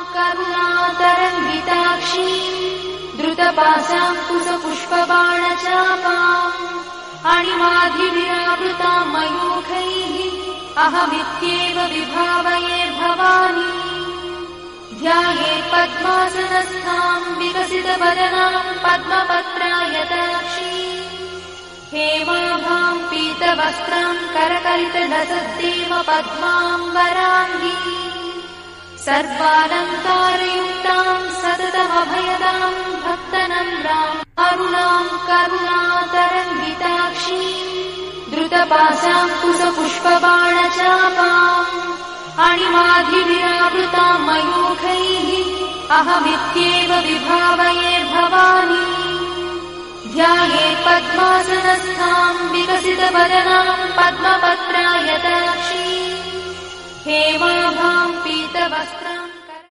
करुणातरङ्गिताक्षीम् द्रुतपाशाङ्कुशपुष्पबाणचापाम् अणिमाधिविरावृताम् मयूखैः अहमित्येव विभावये भवानी। ध्यायेत् पद्मासनस्थाम् विकसितवदनाम् पद्मपत्रायताक्षीम् हेमाभाम् पीतवस्त्राम् करकलितलसद्देव पद्माम्बराङ्गी सर्वालङ्कारयुक्ताम् सततमभयदाम् भक्तनम्राम् अरुणाम् करुणातरङ्गिताक्षीम् द्रुतपाशाङ्कुशपुष्पबाणचापाम् अणिमाधिविरावृताम् मयूखैः अहमित्येव विभावये भवानी। ध्यायेत् पद्मासनस्थाम् विकसितवदनाम् पद्मपत्रायताक्षीम् हेमाभाम् पीतवस्त्राम्